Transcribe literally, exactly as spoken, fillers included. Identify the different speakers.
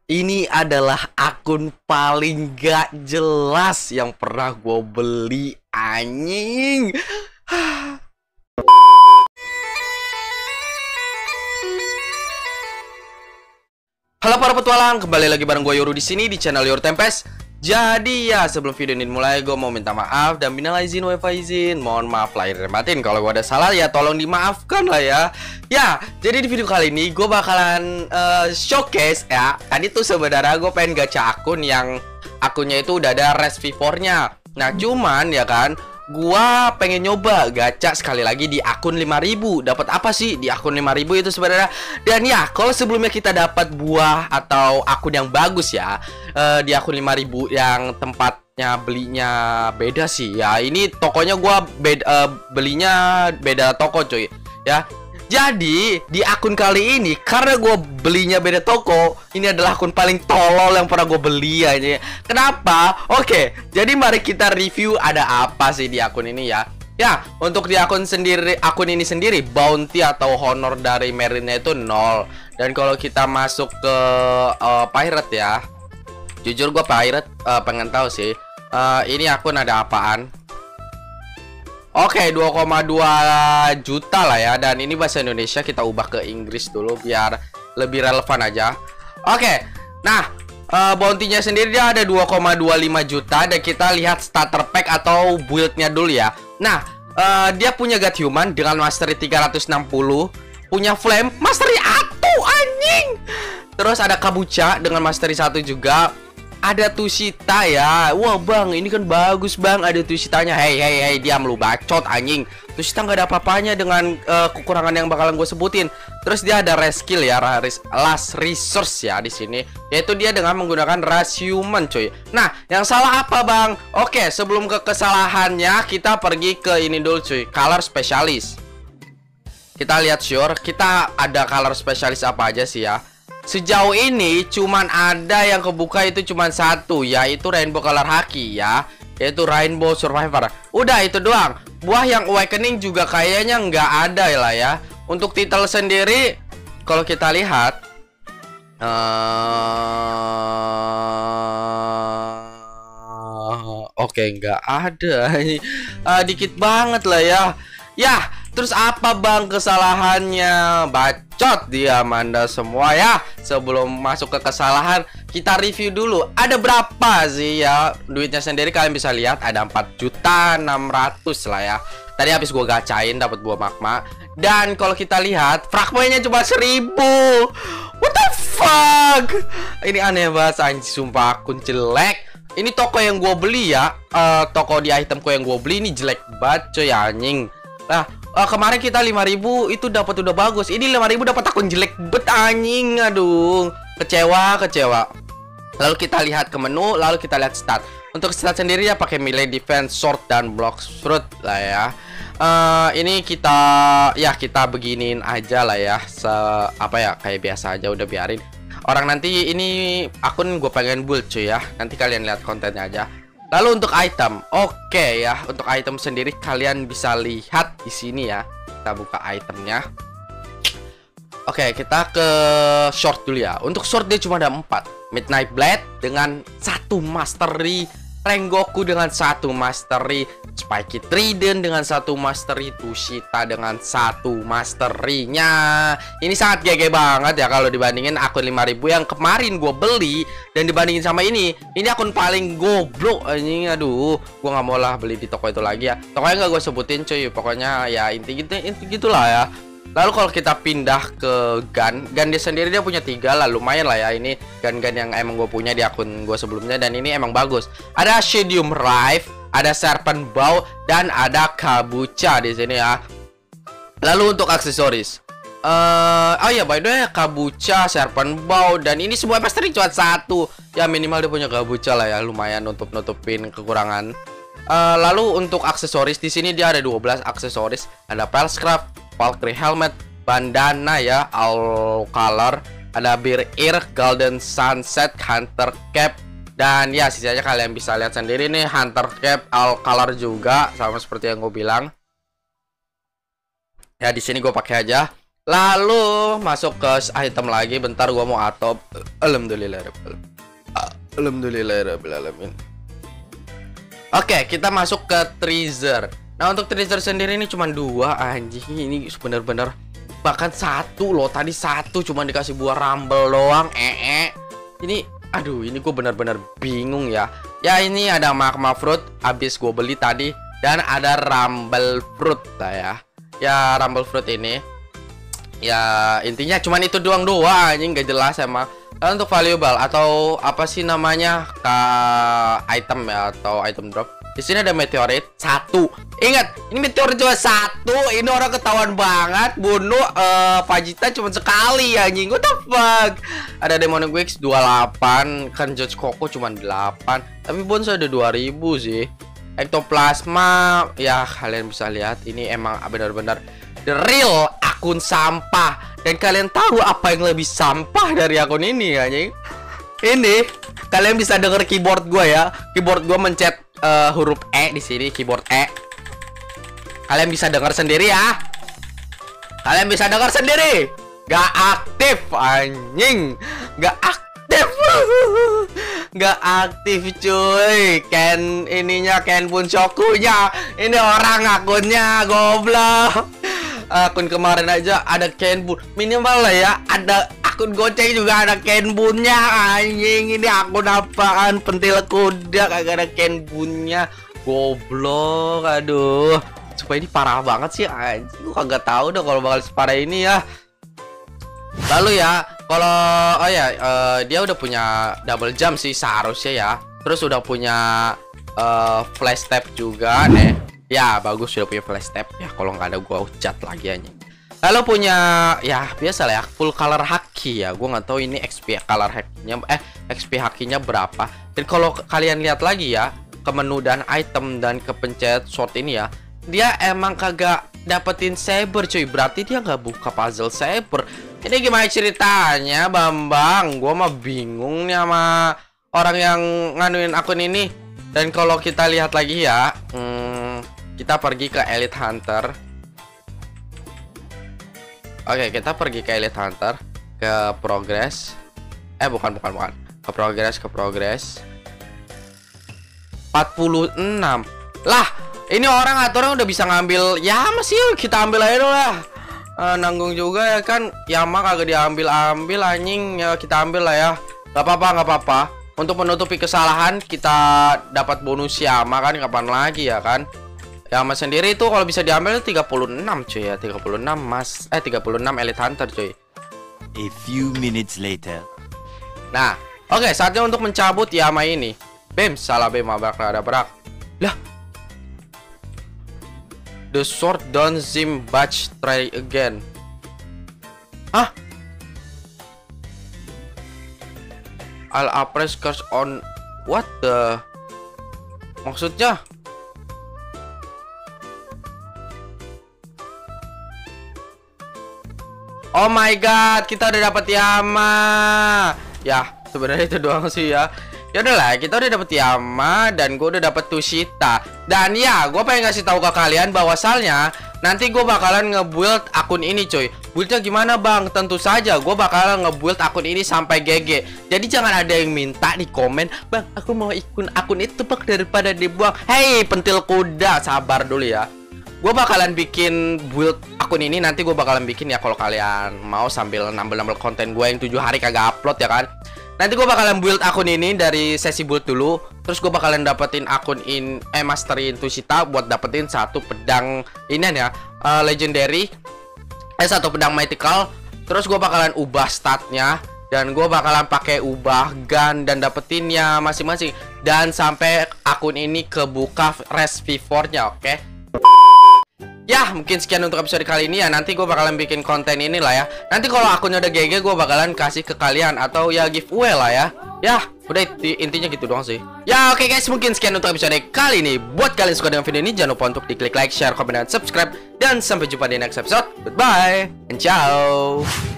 Speaker 1: Ini adalah akun paling gak jelas yang pernah gue beli, anjing. Halo para petualang, kembali lagi bareng gue Yoru di sini di channel Yoru Tempest. Jadi ya, sebelum video ini mulai, gue mau minta maaf dan minal izin wa faizin. Mohon maaf lahir dan batin. Kalau gue ada salah ya tolong dimaafkan lah ya. Ya, jadi di video kali ini gue bakalan uh, showcase ya. Tadi tuh sebenarnya gue pengen gacha akun yang akunnya itu udah ada res V four-nya. Nah, cuman ya kan, gua pengen nyoba gacha sekali lagi di akun lima ribu. Dapat apa sih di akun lima ribu itu sebenarnya? Dan ya, kalau sebelumnya kita dapat buah atau akun yang bagus ya, uh, di akun lima ribu yang tempatnya belinya beda sih. Ya, ini tokonya gua beda, uh, belinya beda toko cuy. Ya. Jadi, di akun kali ini, karena gue belinya beda toko, ini adalah akun paling tolol yang pernah gue beli aja. Kenapa? Oke, jadi mari kita review ada apa sih di akun ini ya. Ya, untuk di akun sendiri, akun ini sendiri, bounty atau honor dari Marine itu nol. Dan kalau kita masuk ke uh, pirate ya, jujur gue pirate uh, pengen tahu sih, uh, ini akun ada apaan. Oke, dua koma dua juta lah ya. Dan ini bahasa Indonesia, kita ubah ke Inggris dulu biar lebih relevan aja. Oke, nah uh, bounty-nya sendiri dia ada dua koma dua lima juta. Dan kita lihat starter pack atau build-nya dulu ya. Nah, uh, dia punya God Human dengan mastery tiga ratus enam puluh. Punya Flame, mastery satu anjing. Terus ada Kabucha dengan mastery satu juga. Ada Tushita ya. Wah bang, ini kan bagus bang. Ada Tushitanya. Hei hei hei, diam lu bacot anjing. Tushita nggak ada apa-apanya dengan uh, kekurangan yang bakalan gue sebutin. Terus dia ada reskill ya, last resource ya di sini. Yaitu dia dengan menggunakan Rush Human cuy. Nah, yang salah apa bang? Oke, sebelum ke kesalahannya kita pergi ke ini dulu cuy, color specialist. Kita lihat sure, kita ada color specialist apa aja sih ya. Sejauh ini cuman ada yang kebuka itu cuman satu, yaitu Rainbow Color Haki ya, yaitu Rainbow Survivor. Udah itu doang. Buah yang Awakening juga kayaknya nggak ada lah ya. Untuk title sendiri, kalau kita lihat, uh... oke okay, nggak ada. uh, dikit banget lah ya. Ya, terus apa bang kesalahannya? Bacot dia Manda semua ya. Sebelum masuk ke kesalahan, kita review dulu. Ada berapa sih ya duitnya sendiri? Kalian bisa lihat ada empat juta enam ratus lah ya. Tadi habis gue gacain dapat buah magma. Dan kalau kita lihat fragmennya cuma seribu. What the fuck? Ini aneh banget anjing, sumpah akun jelek. Ini toko yang gue beli ya, uh, toko di itemku yang gue beli ini jelek banget coy anjing. Nah, uh, kemarin kita lima ribu itu dapat udah bagus. Ini lima ribu dapat akun jelek bet anjing. Aduh, kecewa, kecewa. Lalu kita lihat ke menu, lalu kita lihat stat. Untuk stat sendiri ya pakai melee defense, sword dan block fruit lah ya. Uh, ini kita ya kita beginiin aja lah ya. Se apa ya kayak biasa aja udah biarin. Orang nanti ini akun gue pengen build cuy ya. Nanti kalian lihat kontennya aja. Lalu untuk item, oke okay, ya. Untuk item sendiri kalian bisa lihat di sini ya. Kita buka itemnya. Oke, okay, kita ke short dulu ya. Untuk short dia cuma ada empat. Midnight Blade dengan satu mastery, Rengoku dengan satu mastery, Spiky Trident dengan satu mastery, Tushita dengan satu masterynya. Ini sangat G G banget ya kalau dibandingin akun lima ribu yang kemarin gue beli. Dan dibandingin sama ini, ini akun paling goblok anjing. Aduh, gue nggak mau lah beli di toko itu lagi ya. Tokonya nggak gue sebutin cuy. Pokoknya ya inti gitu, inti gitulah ya. Lalu kalau kita pindah ke gun, gun dia sendiri dia punya tiga lah, lumayan lah ya. Ini gun-gun yang emang gue punya di akun gue sebelumnya dan ini emang bagus. Ada Shadium Rive, ada Serpent Bow dan ada Kabucha di sini ya. Lalu untuk aksesoris, uh, oh ya by the way Kabucha, Serpent Bow dan ini semua mastery cuma satu. Ya minimal dia punya Kabucha lah ya, lumayan untuk nutupin kekurangan. Uh, lalu untuk aksesoris di sini dia ada dua belas aksesoris, ada Pelscraft, Valkyrie Helmet, bandana ya, all color, ada Bear Ear, Golden Sunset, Hunter Cap, dan ya sisanya kalian bisa lihat sendiri nih. Hunter Cap all color juga sama seperti yang gue bilang. Ya di sini gue pakai aja. Lalu masuk ke item lagi. Bentar gua mau atop. Alhamdulillah. Alhamdulillahirrahmanirrahim. Oke, kita masuk ke treasure. Nah, untuk treasure sendiri ini cuma dua anjing. Ini bener-bener bahkan satu loh. Tadi satu cuma dikasih buah rumble doang. Eh, -e. Ini aduh, ini gue bener-bener bingung ya. Ya, ini ada magma fruit habis gue beli tadi, dan ada rumble fruit lah ya. Ya, rumble fruit ini ya intinya cuman itu doang doang anjing, gak jelas emang. Dan untuk valuable atau apa sih namanya ke item ya, atau item drop, di sini ada meteorit satu. Ingat, ini meteorit cuma satu. Ini orang ketahuan banget bunuh uh, Vegeta cuma sekali anjing. What the fuck? Ada Demonic Wings dua puluh delapan, kan Judge Coco cuma delapan. Tapi bonus ada dua ribu sih. Ektoplasma ya kalian bisa lihat ini emang benar-benar the real akun sampah. Dan kalian tahu apa yang lebih sampah dari akun ini anjing? Ini kalian bisa denger keyboard gue ya. Keyboard gue mencet uh, huruf E di sini, keyboard E. Kalian bisa dengar sendiri ya. Kalian bisa dengar sendiri. Gak aktif anjing. Gak aktif. Gak aktif cuy. Ken ininya, Ken Bunshokunya. Ini orang akunnya goblok. Akun kemarin aja ada Ken Bun. Minimal lah ya, ada akun goceng juga ada Ken Bunnya anjing. Ini akun apaan? Pentil kuda kagak ada Ken Bunnya. Goblok, aduh. Supaya ini parah banget sih anjing. Gua kagak tahu dah kalau bakal separah ini ya. Lalu ya, kalau oh ya, uh, dia udah punya double jump sih seharusnya ya. Terus udah punya uh, flash tap juga nih. Ya bagus, sudah punya flash tap ya. Kalau nggak ada gua ucat lagi anjing. Lalu punya ya biasa lah ya, full color haki ya. Gua nggak tahu ini X P color hakinya eh X P hakinya berapa. Dan kalau kalian lihat lagi ya ke menu dan item dan ke pencet sword ini ya, dia emang kagak dapetin saber cuy. Berarti dia nggak buka puzzle saber. Ini gimana ceritanya Bambang? Gua mah bingung nih sama orang yang nganuin akun ini. Dan kalau kita lihat lagi ya, hmm, kita pergi ke Elite Hunter. Oke, kita pergi ke Elite Hunter, ke progress. Eh bukan bukan bukan. Ke progress, ke progress. empat puluh enam. Lah, ini orang aturnya udah bisa ngambil. Ya masih kita ambil aja dulu lah. Uh, nanggung juga ya kan. Yama kagak diambil-ambil anjing. Ya kita ambil lah ya. Gak apa-apa, gak apa-apa. Untuk menutupi kesalahan kita dapat bonus Yama kan, kapan lagi ya kan. Yama sendiri itu kalau bisa diambil tiga puluh enam cuy ya. tiga puluh enam mas eh tiga puluh enam Elite Hunter cuy.
Speaker 2: A few minutes later.
Speaker 1: Nah, oke, okay, saatnya untuk mencabut Yama ini. Bem, salah bem, abrak ada berak. Lah. The sword don't seem batch, try again. Hah? I'll press curse on what the? Maksudnya? Oh my god, kita udah dapat Yama. Ya, sebenarnya itu doang sih ya. Ya udahlah, kita udah dapet Yama dan gue udah dapet Tushita. Dan ya, gue pengen ngasih tahu ke kalian bahwasalnya nanti gue bakalan nge-build akun ini cuy. Buildnya gimana bang? Tentu saja gue bakalan nge-build akun ini sampai G G. Jadi jangan ada yang minta di komen, bang aku mau ikut akun itu bang daripada dibuang. Hei pentil kuda, sabar dulu ya. Gue bakalan bikin build akun ini, nanti gue bakalan bikin ya kalau kalian mau, sambil nambel-nambel konten gue yang tujuh hari kagak upload ya kan. Nanti gue bakalan build akun ini dari sesi build dulu. Terus gue bakalan dapetin akun in Eh masterin Tushita buat dapetin satu pedang ini ya, uh, legendary. Eh satu pedang mythical. Terus gue bakalan ubah statnya. Dan gue bakalan pakai ubah gun dan dapetinnya masing-masing. Dan sampai akun ini kebuka res V four nya, oke okay? Ya mungkin sekian untuk episode kali ini ya. Nanti gue bakalan bikin konten ini lah ya. Nanti kalau akunnya udah G G gue bakalan kasih ke kalian, atau ya giveaway lah ya. Ya udah intinya gitu doang sih. Ya oke okay guys, mungkin sekian untuk episode kali ini. Buat kalian suka dengan video ini, jangan lupa untuk diklik like, share, komen, dan subscribe. Dan sampai jumpa di next episode. Goodbye and ciao.